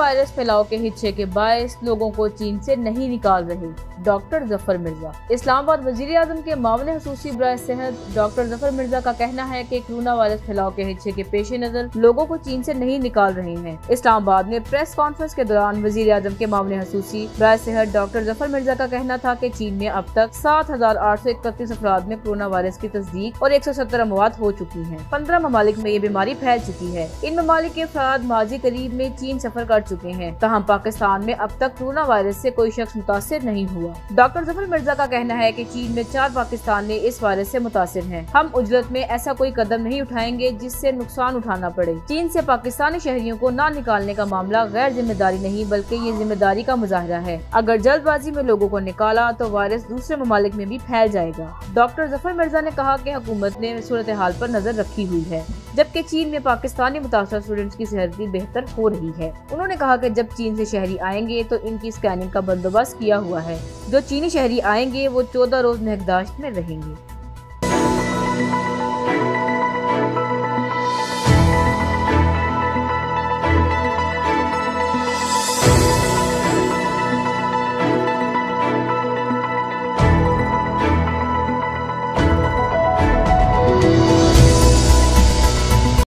Virus फैलाव के हिदशे के बायस लोगों को चीन से नहीं निकाल रहे। डॉक्टर जफर मिर्जा। इस्लामाबाद वजीर आजम के मामले खसूसी बराए सेहत डॉक्टर जफर मिर्जा का कहना है कि कोरोना वायरस फैलाव के हिदशे के पेश नजर लोगों को चीन से नहीं निकाल रहे हैं। इस्लामाबाद में प्रेस कॉन्फ्रेंस के दौरान वजीर आजम के मामले खसूसी बराए सेहत डॉक्टर जफर मिर्जा का कहना था कि चीन में अब तक 7,831 अफराद में कोरोना वायरस की तस्दीक और 170 अमवात हो चुकी हैं। 15 ममालिक में ये बीमारी फैल चुकी है। इन ममालिक के अफराद माजी करीब में चीन सफर कर चुके हैं। तहम पाकिस्तान में अब तक कोरोना वायरस से कोई शख्स मुतासिर नहीं हुआ। डॉक्टर जफर मिर्जा का कहना है कि चीन में 4 पाकिस्तानी इस वायरस से मुतासिर हैं। हम उजरत में ऐसा कोई कदम नहीं उठाएंगे जिससे नुकसान उठाना पड़े। चीन से पाकिस्तानी शहरियों को न निकालने का मामला गैर जिम्मेदारी नहीं बल्कि ये जिम्मेदारी का मुजाहरा है। अगर जल्दबाजी में लोगों को निकाला तो वायरस दूसरे ममालिक में भी फैल जाएगा। डॉक्टर जफर मिर्जा ने कहा कि हुकूमत ने सूरत हाल पर नजर रखी हुई है, जबकि चीन में पाकिस्तानी मुतासर स्टूडेंट्स की सेहत भी बेहतर हो रही है। उन्होंने कहा कि जब चीन से शहरी आएंगे तो इनकी स्कैनिंग का बंदोबस्त किया हुआ है। जो चीनी शहरी आएंगे वो 14 रोज निगहदाश्त में रहेंगे।